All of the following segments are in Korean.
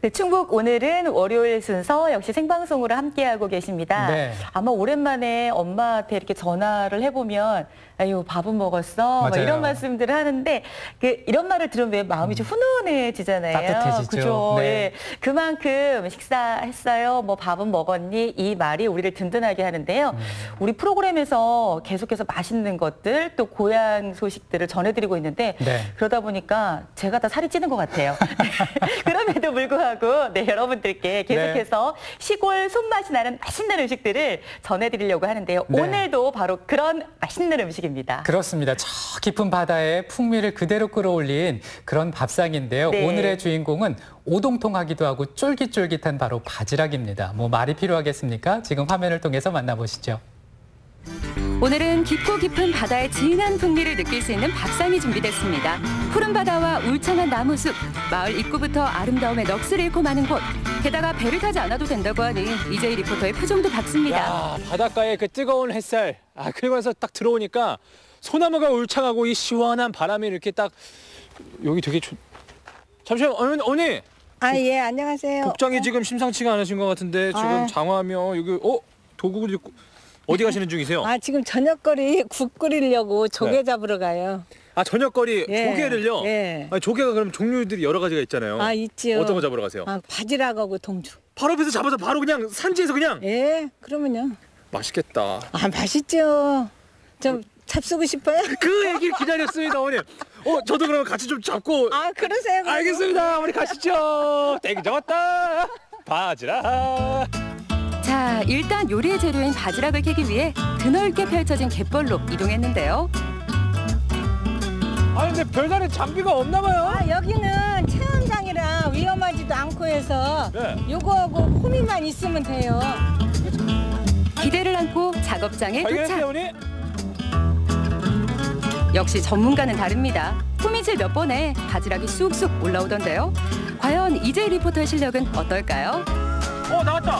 네, 충북 오늘은 월요일 순서 역시 생방송으로 함께하고 계십니다. 네. 아마 오랜만에 엄마한테 이렇게 전화를 해보면 아유 밥은 먹었어? 막 맞아요. 이런 말씀들을 하는데 이런 말을 들으면 왜 마음이 좀 훈훈해지잖아요. 따뜻해지죠. 그죠? 네. 예. 그만큼 식사했어요? 뭐 밥은 먹었니? 이 말이 우리를 든든하게 하는데요. 우리 프로그램에서 계속해서 맛있는 것들 또 고향 소식들을 전해드리고 있는데 네. 그러다 보니까 제가 다 살이 찌는 것 같아요. 그럼에도 불구하고 네, 여러분들께 계속해서 시골 손맛이 나는 맛있는 음식들을 전해드리려고 하는데요. 네. 오늘도 바로 그런 맛있는 음식입니다. 그렇습니다. 저 깊은 바다의 풍미를 그대로 끌어올린 그런 밥상인데요. 네. 오늘의 주인공은 오동통하기도 하고 쫄깃쫄깃한 바로 바지락입니다. 뭐 말이 필요하겠습니까? 지금 화면을 통해서 만나보시죠. 오늘은 깊고 깊은 바다의 진한 풍미를 느낄 수 있는 밥상이 준비됐습니다. 푸른 바다와 울창한 나무숲, 마을 입구부터 아름다움의 넋을 잃고 마는 곳. 게다가 배를 타지 않아도 된다고 하니 이재희 리포터의 표정도 밝습니다. 야, 바닷가의 그 뜨거운 햇살. 그리고 나서 딱 들어오니까 소나무가 울창하고 이 시원한 바람이 이렇게 딱 여기 되게 잠시만, 어머니. 예, 안녕하세요. 복장이 지금 심상치가 않으신 것 같은데 지금 장화며 여기 도구도 있고 어디 가시는 중이세요? 지금 저녁거리 국 끓이려고 조개 잡으러 가요. 저녁거리 예, 조개를요? 예. 조개가 그럼 종류들이 여러 가지가 있잖아요. 있지요. 어떤 거 잡으러 가세요? 바지락하고 동주. 바로 앞에서 잡아서 바로 그냥 산지에서 그냥? 예, 그러면요. 맛있겠다. 맛있죠. 좀 잡수고 싶어요? 그 얘기를 기다렸습니다, 어머니. 저도 그러면 같이 좀 잡고. 그러세요. 그럼. 알겠습니다. 어머니 가시죠. 땡 잡았다. 바지락. 자, 일단 요리의 재료인 바지락을 캐기 위해 드넓게 펼쳐진 갯벌로 이동했는데요. 근데 별다른 장비가 없나 봐요. 여기는 체험장이라 위험하지도 않고 해서 네. 요거하고 호미만 있으면 돼요. 기대를 안고 작업장에 발견했어요, 도착. 어머니? 역시 전문가는 다릅니다. 호미질 몇 번에 바지락이 쑥쑥 올라오던데요. 과연 이재희 리포터의 실력은 어떨까요? 나왔다.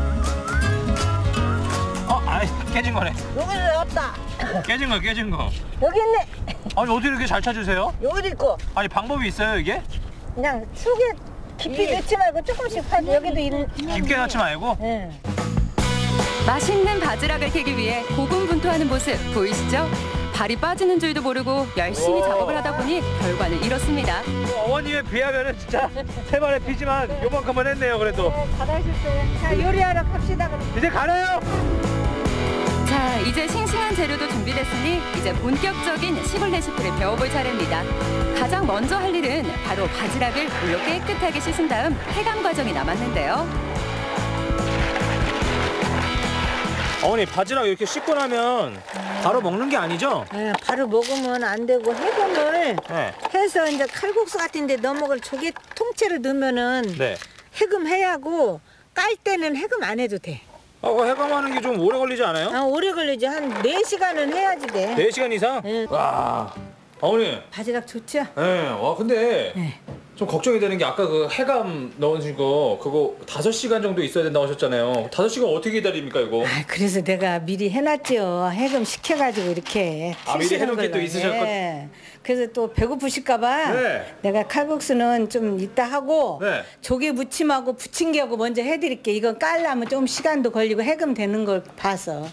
깨진 거네. 여기 나왔다. 깨진 거. 여기 있네. 어떻게 이렇게 잘 찾으세요? 여기 있고. 방법이 있어요, 이게? 그냥 속에 깊이 넣지 말고 조금씩 파도 여기도 있는. 깊게 넣지 말고? 네. 맛있는 바지락을 캐기 위해 고군분투하는 모습 보이시죠? 발이 빠지는 줄도 모르고 열심히 작업을 하다 보니 결과는 이렇습니다. 어머님에 비하면 진짜 세 발의 피지만 요만큼은 했네요, 그래도. 잘하셨어요. 자, 요리하러 갑시다. 그럼. 이제 가나요? 자, 이제 싱싱한 재료도 준비됐으니 이제 본격적인 시골 레시피를 배워볼 차례입니다. 가장 먼저 할 일은 바로 바지락을 물로 깨끗하게 씻은 다음 해감 과정이 남았는데요. 어머니, 바지락 이렇게 씻고 나면 바로 먹는 게 아니죠? 바로 먹으면 안 되고 해금을 네. 해서 이제 칼국수 같은 데 넣어 먹을 조개 통째로 넣으면은 네. 해금해야 하고 깔 때는 해금 안 해도 돼. 해감하는 게 좀 오래 걸리지 않아요? 오래 걸리지. 한 4시간은 해야지 돼. 4시간 이상? 네. 와, 어머니. 바지락 좋죠? 네, 근데 네. 좀 걱정이 되는 게 아까 그 해감 넣으신 거 그거 5시간 정도 있어야 된다고 하셨잖아요. 5시간 어떻게 기다립니까, 이거? 그래서 내가 미리 해놨죠. 해금 시켜가지고 이렇게. 미리 해놓은 게 또 걸로. 있으셨고. 네. 그래서 또 배고프실까봐 네. 내가 칼국수는 좀 이따 하고 네. 조개 무침하고 부침개하고 먼저 해드릴게. 이건 깔려면 좀 시간도 걸리고 해금 되는 걸 봐서.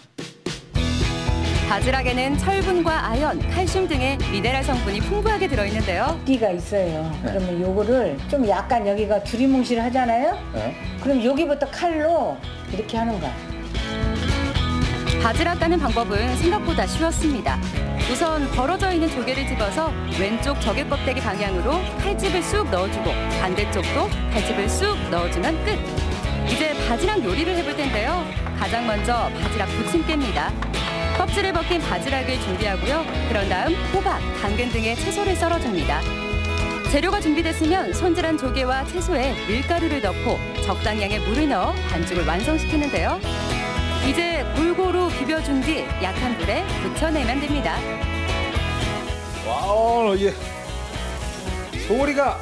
바지락에는 철분과 아연, 칼슘 등의 미네랄 성분이 풍부하게 들어있는데요. 띠가 있어요. 그러면 요거를 좀 약간 여기가 두리뭉실 하잖아요. 네. 그럼 여기부터 칼로 이렇게 하는 거야. 바지락 까는 방법은 생각보다 쉬웠습니다. 우선 벌어져 있는 조개를 집어서 왼쪽 조개 껍데기 방향으로 칼집을 쑥 넣어주고 반대쪽도 칼집을 쑥 넣어주면 끝. 이제 바지락 요리를 해볼 텐데요. 가장 먼저 바지락 부침개입니다. 껍질을 벗긴 바지락을 준비하고요. 그런 다음 호박, 당근 등의 채소를 썰어줍니다. 재료가 준비됐으면 손질한 조개와 채소에 밀가루를 넣고 적당량의 물을 넣어 반죽을 완성시키는데요. 이제 골고루 비벼준 뒤 약한 불에 부쳐내면 됩니다. 와우, 이게 소리가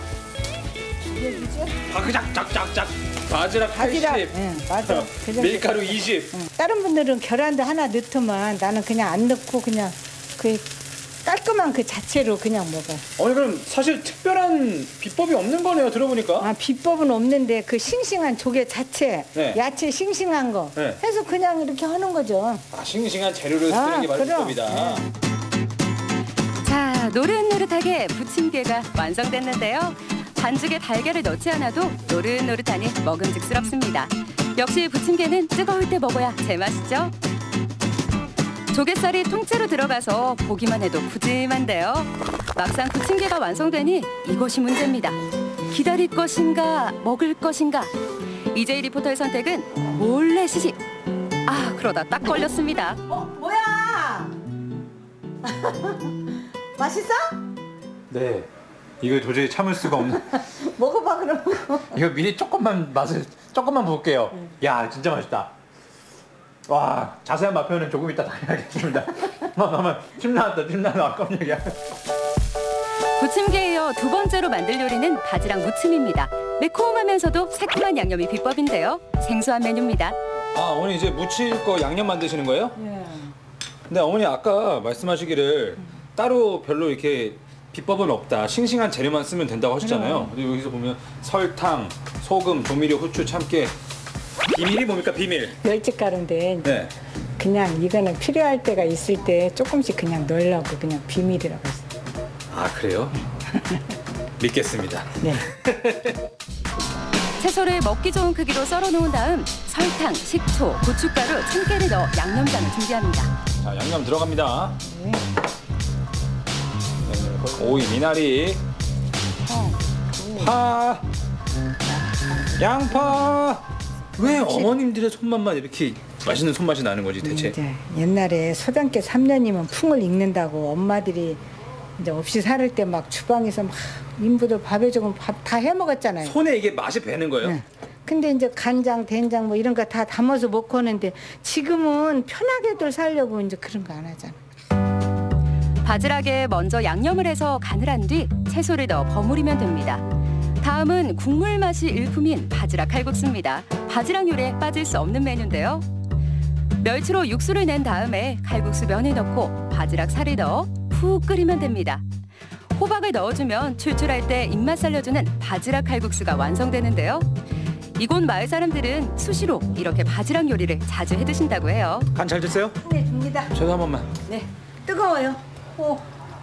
바그작작작작. 바지락 80, 응, 맞아. 그 정도. 밀가루 20. 다른 분들은 계란도 하나 넣더만 나는 그냥 안 넣고 그냥 그 깔끔한 그 자체로 그냥 먹어. 아니 그럼 사실 특별한 비법이 없는 거네요. 들어보니까. 아, 비법은 없는데 그 싱싱한 조개 자체, 네. 야채 싱싱한 거 네. 해서 그냥 이렇게 하는 거죠. 아, 싱싱한 재료를 쓰는 게 바로 그럼. 비법이다. 자, 노릇노릇하게 부침개가 완성됐는데요. 반죽에 달걀을 넣지 않아도 노릇노릇하니 먹음직스럽습니다. 역시 부침개는 뜨거울 때 먹어야 제맛이죠. 조갯살이 통째로 들어가서 보기만 해도 푸짐한데요. 막상 부침개가 완성되니 이것이 문제입니다. 기다릴 것인가 먹을 것인가. 이재희 리포터의 선택은 몰래 시식. 아, 그러다 딱 걸렸습니다. 뭐야? 맛있어? 네. 이거 도저히 참을 수가 없는. 먹어봐 그럼. 이거 미리 조금만 볼게요. 야, 진짜 맛있다. 와, 자세한 맛표는 조금 이따 다녀야겠습니다. 침 나왔다. 깜짝이야. 부침개에 이어 두 번째로 만들 요리는 바지락 무침입니다. 매콤하면서도 새콤한 양념이 비법인데요. 생소한 메뉴입니다. 아, 어머니 이제 무칠 거 양념 만드시는 거예요? 예. 근데 어머니 아까 말씀하시기를 따로 별로 이렇게 비법은 없다. 싱싱한 재료만 쓰면 된다고 하셨잖아요. 근데 여기서 보면 설탕, 소금, 조미료, 후추, 참깨. 비밀이 뭡니까, 비밀? 멸치가루인데 네. 그냥 이거는 필요할 때가 있을 때 조금씩 그냥 넣으려고 그냥 비밀이라고 했어요. 아, 그래요? 믿겠습니다. 네. 채소를 먹기 좋은 크기로 썰어 놓은 다음 설탕, 식초, 고춧가루, 참깨를 넣어 양념장을 준비합니다. 자, 양념 들어갑니다. 네. 오이, 미나리, 파, 양파. 왜 어머님들의 손맛만 이렇게 맛있는 손맛이 나는 거지 대체? 이제 옛날에 소장께 3년이면 풍을 읽는다고 엄마들이 이제 없이 살을 때 막 주방에서 막 인부들 밥 해주고 밥 다 해 먹었잖아요. 손에 이게 맛이 배는 거예요? 네. 근데 이제 간장, 된장 뭐 이런 거 다 담아서 먹고 하는데 지금은 편하게들 살려고 이제 그런 거 안 하잖아. 바지락에 먼저 양념을 해서 간을 한 뒤 채소를 넣어 버무리면 됩니다. 다음은 국물 맛이 일품인 바지락 칼국수입니다. 바지락 요리에 빠질 수 없는 메뉴인데요. 멸치로 육수를 낸 다음에 칼국수 면을 넣고 바지락 살을 넣어 푹 끓이면 됩니다. 호박을 넣어주면 출출할 때 입맛 살려주는 바지락 칼국수가 완성되는데요. 이곳 마을 사람들은 수시로 이렇게 바지락 요리를 자주 해드신다고 해요. 간 잘 됐어요? 네, 줍니다. 저도 한 번만. 네, 뜨거워요. 오.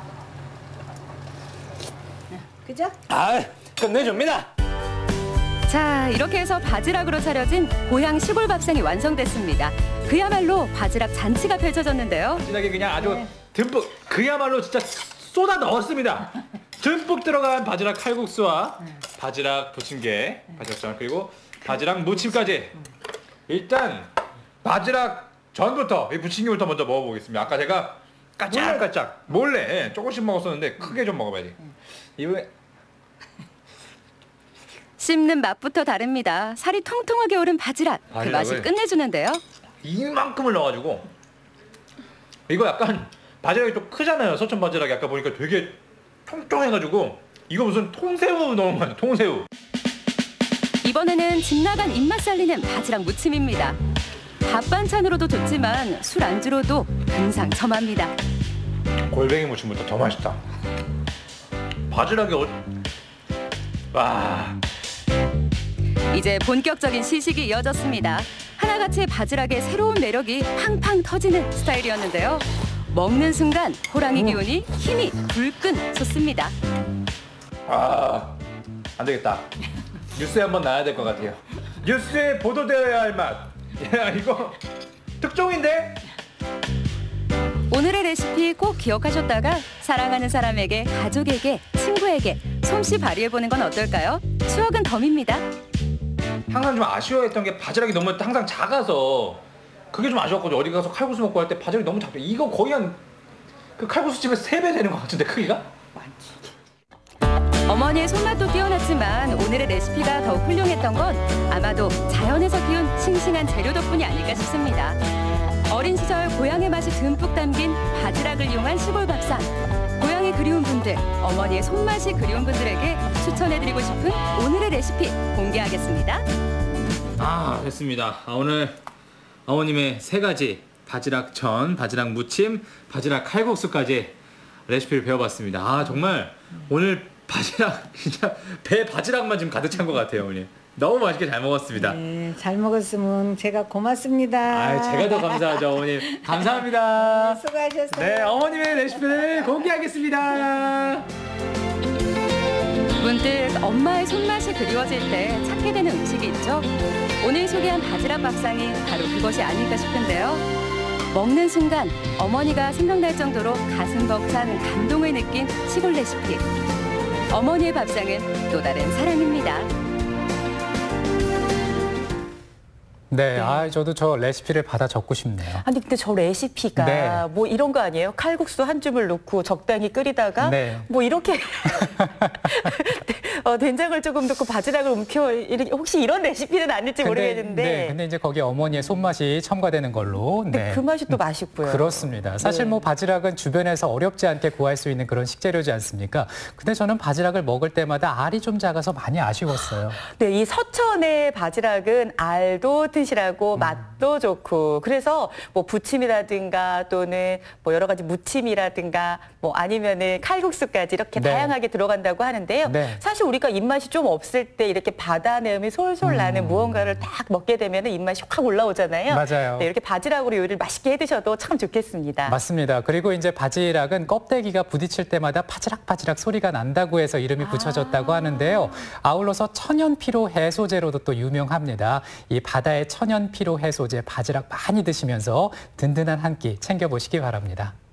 그죠? 아, 끝내줍니다. 자, 이렇게 해서 바지락으로 차려진 고향 시골 밥상이 완성됐습니다. 그야말로 바지락 잔치가 펼쳐졌는데요. 진하게 그냥 아주 듬뿍, 그야말로 진짜 쏟아 넣었습니다. 듬뿍 들어간 바지락 칼국수와 바지락 부침개, 바지락전 그리고 바지락 무침까지. 일단 바지락 전부터 이 부침개부터 먼저 먹어보겠습니다. 아까 제가 까짝까짝 몰래 조금씩 먹었었는데 크게 좀 먹어봐야지. 이거 씹는 맛부터 다릅니다. 살이 통통하게 오른 바지락, 그 맛이 바지락을 끝내주는데요. 이만큼을 넣어가지고 이거 약간 바지락이 좀 크잖아요. 서천 바지락이 아까 보니까 되게 통통해가지고 이거 무슨 통새우 넣은 거 아니야? 통새우. 이번에는 집 나간 입맛 살리는 바지락 무침입니다. 밥 반찬으로도 좋지만 술 안주로도 금상첨화입니다. 골뱅이 무침보다 더 맛있다. 바지락이 와. 이제 본격적인 시식이 이어졌습니다. 하나같이 바지락의 새로운 매력이 팡팡 터지는 스타일이었는데요. 먹는 순간 호랑이 기운이 힘이 불끈 솟습니다. 아, 안 되겠다. 뉴스에 한번 나와야 될 것 같아요. 뉴스에 보도되어야 할 맛. 야, 이거 특종인데? 오늘의 레시피 꼭 기억하셨다가 사랑하는 사람에게, 가족에게, 친구에게 솜씨 발휘해보는 건 어떨까요? 추억은 덤입니다. 항상 좀 아쉬워했던 게 바지락이 너무 항상 작아서 그게 좀 아쉬웠거든요. 어디 가서 칼국수 먹고 할 때 바지락이 너무 작죠. 이거 거의 한 그 칼국수 집에서 3배 되는 것 같은데 크기가? 어머니의 손맛도 뛰어났지만 오늘의 레시피가 더욱 훌륭했던 건 아마도 자연에서 키운 싱싱한 재료 덕분이 아닐까 싶습니다. 어린 시절 고향의 맛이 듬뿍 담긴 바지락을 이용한 시골 밥상. 고향이 그리운 분들, 어머니의 손맛이 그리운 분들에게 추천해드리고 싶은 오늘의 레시피 공개하겠습니다. 아, 됐습니다. 오늘 어머님의 3가지 바지락 전, 바지락 무침, 바지락 칼국수까지 레시피를 배워봤습니다. 아 정말 오늘 바지락 진짜 배 바지락만 지금 가득 찬 것 같아요, 어머니. 너무 맛있게 잘 먹었습니다. 네, 잘 먹었으면 제가 고맙습니다. 아, 제가 더 감사하죠, 어머님. 감사합니다. 수고하셨어요. 네, 어머님의 레시피를 공개하겠습니다. 문득 엄마의 손맛이 그리워질 때 찾게 되는 음식이 있죠. 오늘 소개한 바지락 밥상이 바로 그것이 아닐까 싶은데요. 먹는 순간 어머니가 생각날 정도로 가슴 벅찬 감동을 느낀 시골 레시피. 어머니의 밥상은 또 다른 사랑입니다. 네, 저도 저 레시피를 받아 적고 싶네요. 아니 근데 저 레시피가 네. 뭐 이런 거 아니에요? 칼국수 한 줌을 넣고 적당히 끓이다가 네. 뭐 이렇게 된장을 조금 넣고 바지락을 움켜 이렇게 혹시 이런 레시피는 아닐지 모르겠는데. 네, 근데 이제 거기에 어머니의 손맛이 첨가되는 걸로. 근데 네. 그 맛이 또 맛있고요. 그렇습니다. 사실 네. 뭐 바지락은 주변에서 어렵지 않게 구할 수 있는 그런 식재료지 않습니까? 근데 저는 바지락을 먹을 때마다 알이 좀 작아서 많이 아쉬웠어요. 네, 이 서천의 바지락은 알도 튼실하고 맛도 좋고 그래서 뭐 부침이라든가 또는 뭐 여러 가지 무침이라든가 뭐 아니면은 칼국수까지 이렇게 네. 다양하게 들어간다고 하는데요. 네. 사실 우리가 입맛이 좀 없을 때 이렇게 바다 내음이 솔솔 나는 무언가를 딱 먹게 되면 입맛이 확 올라오잖아요. 맞아요. 네, 이렇게 바지락으로 요리를 맛있게 해 드셔도 참 좋겠습니다. 맞습니다. 그리고 이제 바지락은 껍데기가 부딪힐 때마다 바지락 소리가 난다고 해서 이름이 붙여졌다고 하는데요. 아울러서 천연 피로 해소제로도 또 유명합니다. 이 바다의 천연 피로 해소제 바지락 많이 드시면서 든든한 한 끼 챙겨보시기 바랍니다.